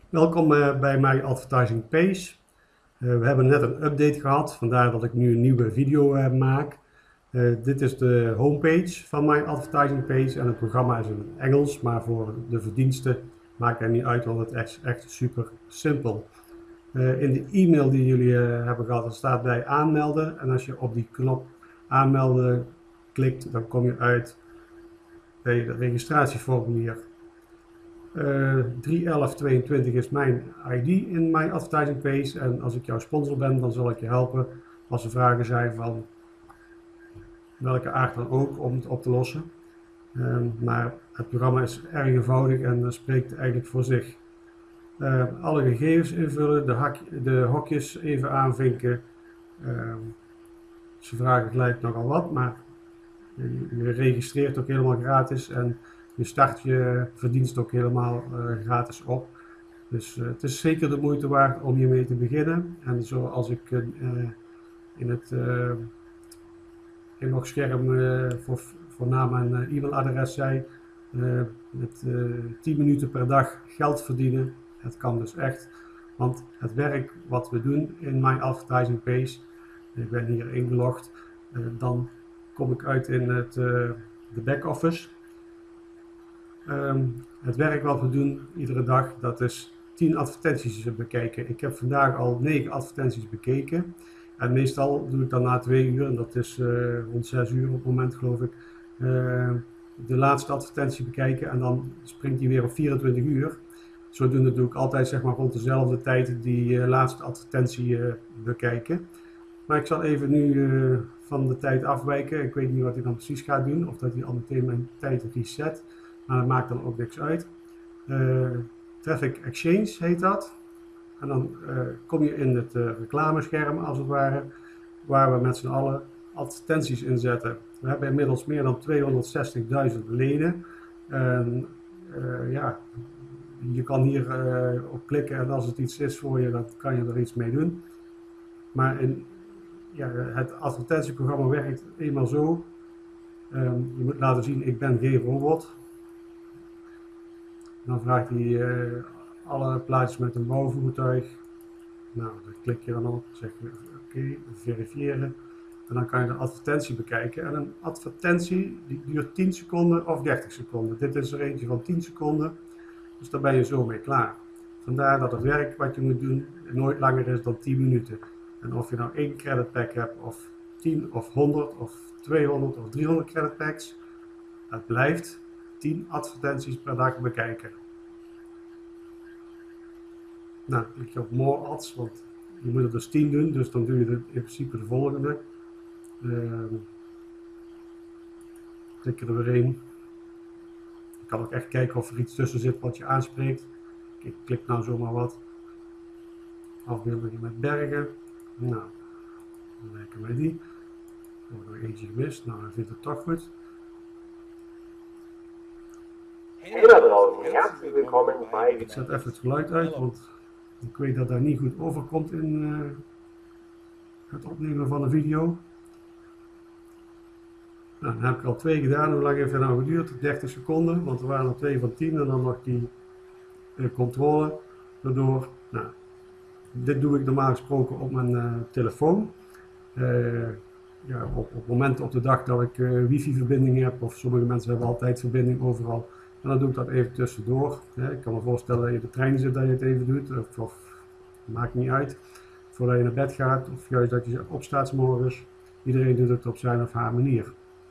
Welkom bij My Advertising Page. We hebben net een update gehad, vandaar dat ik nu een nieuwe video maak. Dit is de homepage van My Advertising Page en het programma is in Engels, maar voor de verdiensten maakt het niet uit, want het is echt super simpel. In de e-mail die jullie hebben gehad, staat bij aanmelden en als je op die knop aanmelden klikt, dan kom je uit bij het registratieformulier. 31122 is mijn ID in mijn advertising page en als ik jouw sponsor ben, dan zal ik je helpen als er vragen zijn van welke aard dan ook om het op te lossen. Maar het programma is erg eenvoudig en spreekt eigenlijk voor zich. Alle gegevens invullen, de hokjes even aanvinken. Ze vragen gelijk nogal wat, maar je registreert ook helemaal gratis en je start je verdienst ook helemaal gratis op. Dus het is zeker de moeite waard om hiermee te beginnen. En zoals ik in het inlogscherm voor naam en e-mailadres zei, met 10 minuten per dag geld verdienen. Het kan dus echt, want het werk wat we doen in mijn advertising page, ik ben hier ingelogd, dan kom ik uit in de back-office. Het werk wat we doen iedere dag, dat is 10 advertenties bekijken. Ik heb vandaag al 9 advertenties bekeken. En meestal doe ik dan na 2 uur, en dat is rond 6 uur op het moment geloof ik, de laatste advertentie bekijken en dan springt die weer op 24 uur. Zodoende doe ik altijd zeg maar rond dezelfde tijd die laatste advertentie bekijken. Maar ik zal even nu van de tijd afwijken. Ik weet niet wat hij dan precies gaat doen, of dat hij al meteen mijn tijd reset. Maar dat maakt dan ook niks uit. Traffic Exchange heet dat. En dan kom je in het reclamescherm als het ware, waar we met z'n allen advertenties inzetten. We hebben inmiddels meer dan 260.000 leden. En ja, je kan hier op klikken en als het iets is voor je, dan kan je er iets mee doen. Maar ja, het advertentieprogramma werkt eenmaal zo. Je moet laten zien, ik ben geen robot. Dan vraagt hij alle plaatjes met een bouwvoertuig. Nou, dan klik je dan op, zeg je oké, verifiëren. En dan kan je de advertentie bekijken. En een advertentie die duurt 10 seconden of 30 seconden. Dit is er eentje van 10 seconden. Dus daar ben je zo mee klaar. Vandaar dat het werk wat je moet doen nooit langer is dan 10 minuten. En of je nou 1 creditpack hebt, of 10, of 100, of 200, of 300 creditpacks. Het blijft 10 advertenties per dag bekijken. Nou, klik je op More Ads, want je moet er dus 10 doen, dus dan doe je in principe de volgende. Klik er weer in. Je kan ook echt kijken of er iets tussen zit wat je aanspreekt. Ik klik nou zomaar wat. Afbeeldingen met bergen. Nou, dan werken wij die. Er wordt nog eentje gemist, nou hij vindt het toch goed. Ik zet even het geluid uit, want ik weet dat dat niet goed overkomt in het opnemen van een video. Nou, dan heb ik al 2 gedaan. Hoe lang heeft het nou geduurd? 30 seconden, want er waren er 2 van 10 en dan nog die controle erdoor. Nou, dit doe ik normaal gesproken op mijn telefoon. Ja, op momenten op de dag dat ik wifi verbinding heb, of sommige mensen hebben altijd verbinding overal. En dan doe ik dat even tussendoor. Ik kan me voorstellen dat je op de trein zit dat je het even doet, of maakt niet uit. Voordat je naar bed gaat, of juist dat je opstaat 's morgens. Iedereen doet het op zijn of haar manier.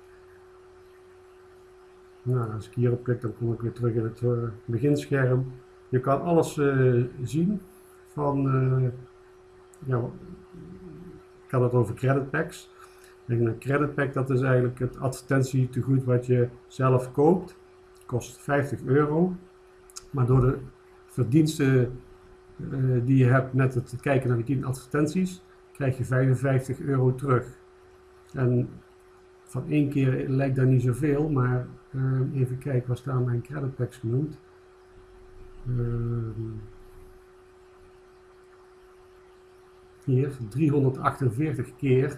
Nou, als ik hierop klik, dan kom ik weer terug in het beginscherm. Je kan alles zien van, ja, ik had het over creditpacks. Een creditpack, dat is eigenlijk het advertentietegoed wat je zelf koopt. Het kost 50 euro. Maar door de verdiensten die je hebt met het kijken naar die 10 advertenties, krijg je 55 euro terug. En van 1 keer lijkt dat niet zoveel, maar even kijken, waar staan mijn creditpacks genoemd? Hier, 348 keer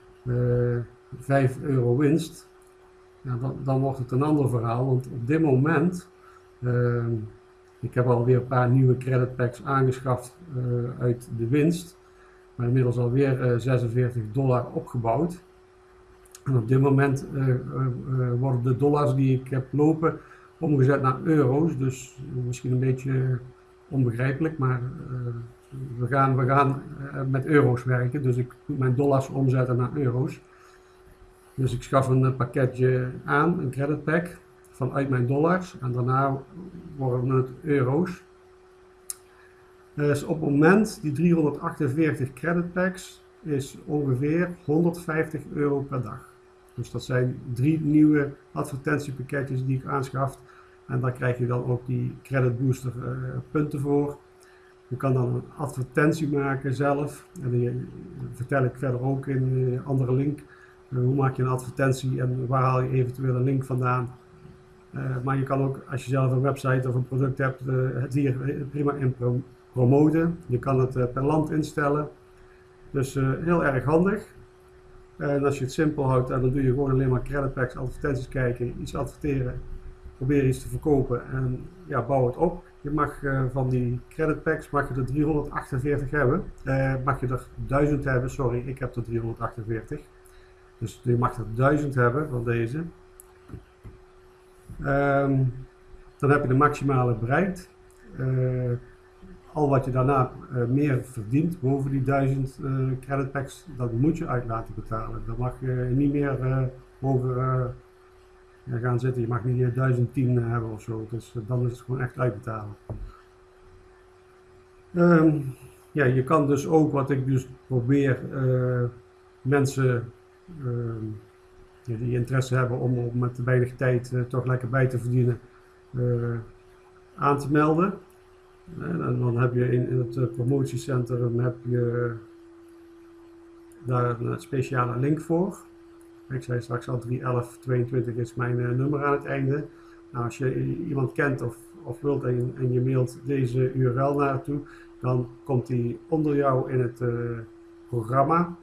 5 euro winst. Ja, dan wordt het een ander verhaal, want op dit moment Ik heb alweer een paar nieuwe creditpacks aangeschaft uit de winst. Maar inmiddels alweer $46 opgebouwd. En op dit moment worden de dollars die ik heb lopen omgezet naar euro's. Dus misschien een beetje onbegrijpelijk, maar we gaan met euro's werken. Dus ik moet mijn dollars omzetten naar euro's. Dus ik schaf een pakketje aan, een creditpack, vanuit mijn dollars. En daarna worden het euro's. Dus op het moment, die 348 creditpacks, is ongeveer €150 per dag. Dus dat zijn 3 nieuwe advertentiepakketjes die ik aanschaf. En daar krijg je dan ook die Credit Booster punten voor. Je kan dan een advertentie maken zelf. En die vertel ik verder ook in een andere link. Hoe maak je een advertentie en waar haal je eventueel een link vandaan. Maar je kan ook, als je zelf een website of een product hebt, het hier prima in promoten. Je kan het per land instellen. Dus heel erg handig. En als je het simpel houdt, dan doe je gewoon alleen maar creditpacks, advertenties kijken, iets adverteren, probeer iets te verkopen en ja, bouw het op. Je mag van die creditpacks mag je er 348 hebben. Mag je er 1000 hebben, sorry, ik heb er 348. Dus je mag er 1000 hebben van deze. Dan heb je de maximale bereikt. Al wat je daarna meer verdient, boven die 1000 creditpacks, dat moet je uit laten betalen. Dan mag je niet meer over gaan zitten. Je mag niet 1010 hebben of zo. Dus dan is het gewoon echt uitbetalen. Ja, je kan dus ook, wat ik dus probeer, mensen die interesse hebben om met weinig tijd toch lekker bij te verdienen, aan te melden. En dan heb je in het promotiecentrum heb je daar een speciale link voor. Ik zei straks al 31122 is mijn nummer aan het einde. Nou, als je iemand kent of wilt en je mailt deze URL naartoe, dan komt die onder jou in het programma.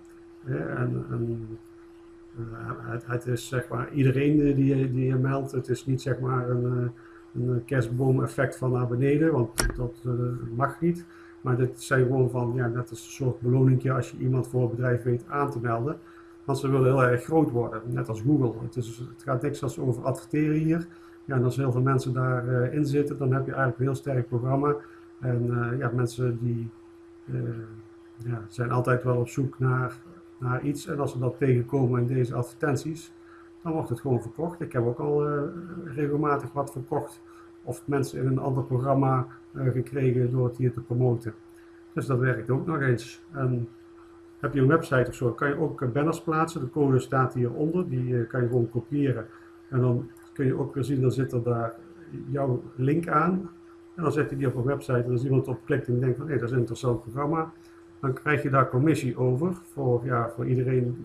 Het is zeg maar iedereen die je meldt. Het is niet zeg maar een kerstboom effect van naar beneden, want dat mag niet. Maar dit zijn gewoon van, ja, net als een soort beloningje als je iemand voor een bedrijf weet aan te melden. Want ze willen heel erg groot worden, net als Google. Het gaat niks als over adverteren hier. Ja, en als heel veel mensen daarin zitten, dan heb je eigenlijk een heel sterk programma. En ja, mensen die zijn altijd wel op zoek naar iets. En als ze dat tegenkomen in deze advertenties, dan wordt het gewoon verkocht. Ik heb ook al regelmatig wat verkocht of mensen in een ander programma gekregen door het hier te promoten. Dus dat werkt ook nog eens. En heb je een website of zo, kan je ook banners plaatsen. De code staat hieronder, die kan je gewoon kopiëren. En dan kun je ook weer zien, dan zit er daar jouw link aan. En dan zet je die op een website en als iemand op klikt en denkt van hé, dat is een interessant programma. Dan krijg je daar commissie over voor iedereen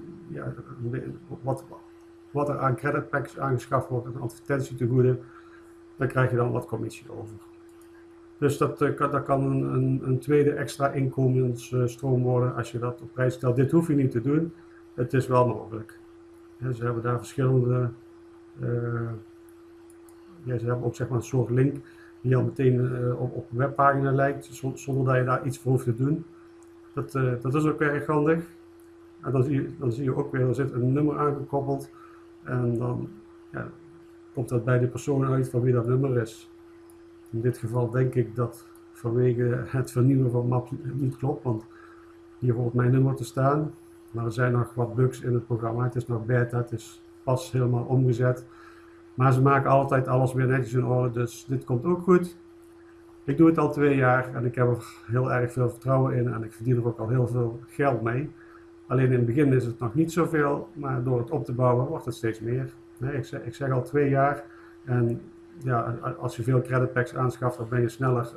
wat er aan creditpacks aangeschaft wordt, een advertentie te goede. Dan krijg je dan wat commissie over. Dus dat kan een tweede extra inkomensstroom worden als je dat op prijs stelt. Dit hoef je niet te doen, het is wel mogelijk. Ze hebben daar verschillende, ze hebben ook zeg maar een soort link die al meteen op een webpagina lijkt, zonder dat je daar iets voor hoeft te doen. Dat is ook erg handig. En dan zie je ook weer, er zit een nummer aangekoppeld en dan komt dat bij de persoon uit van wie dat nummer is. In dit geval denk ik dat vanwege het vernieuwen van Map niet klopt, want hier hoort mijn nummer te staan. Maar er zijn nog wat bugs in het programma, het is nog beta, het is pas helemaal omgezet. Maar ze maken altijd alles weer netjes in orde, dus dit komt ook goed. Ik doe het al 2 jaar en ik heb er heel erg veel vertrouwen in en ik verdien er ook al heel veel geld mee. Alleen in het begin is het nog niet zoveel, maar door het op te bouwen wordt het steeds meer. Ik zeg al 2 jaar en ja, als je veel creditpacks aanschaft, dan ben je sneller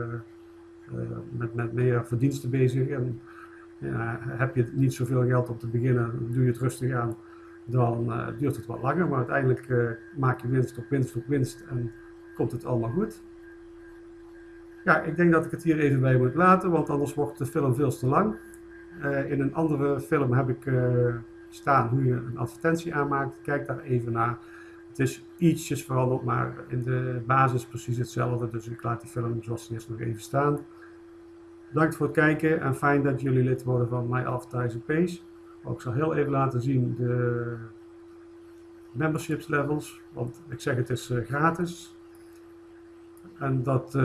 met meer verdiensten bezig. En heb je niet zoveel geld om te beginnen, doe je het rustig aan, dan duurt het wat langer. Maar uiteindelijk maak je winst op winst op winst en komt het allemaal goed. Ja, ik denk dat ik het hier even bij moet laten, want anders wordt de film veel te lang. In een andere film heb ik staan hoe je een advertentie aanmaakt. Kijk daar even naar. Het is ietsjes veranderd, maar in de basis precies hetzelfde. Dus ik laat die film zoals die is nog even staan. Bedankt voor het kijken en fijn dat jullie lid worden van My Advertising Page. Ik zal heel even laten zien de memberships levels, want ik zeg het is gratis. En dat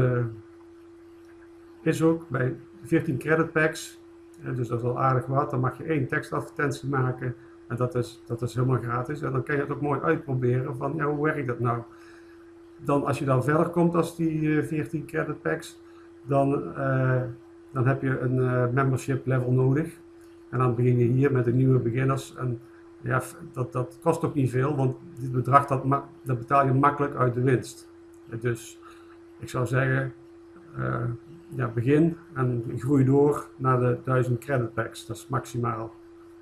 is ook bij 14 credit packs, dus dat is al aardig wat. Dan mag je 1 tekstadvertentie maken en dat is helemaal gratis. En dan kan je het ook mooi uitproberen van ja, hoe werkt dat nou? Dan, als je dan verder komt als die 14 credit packs, dan heb je een membership level nodig. En dan begin je hier met de nieuwe beginners. En ja, dat kost ook niet veel, want dit bedrag dat betaal je makkelijk uit de winst. Dus ik zou zeggen, ja, begin en groei door naar de 1000 credit packs. Dat is maximaal.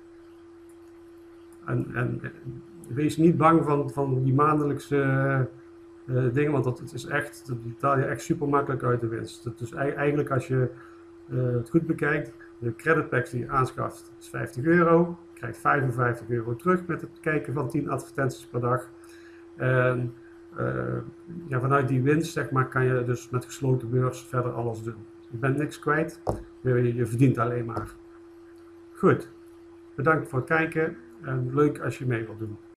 En wees niet bang van die maandelijkse dingen, want dat betaal je echt super makkelijk uit de winst. Dus eigenlijk als je het goed bekijkt, de credit packs die je aanschaft is €50. Je krijgt €55 terug met het kijken van 10 advertenties per dag. En ja, vanuit die winst zeg maar, kan je dus met gesloten beurs verder alles doen. Je bent niks kwijt, je verdient alleen maar. Goed, bedankt voor het kijken en leuk als je mee wilt doen.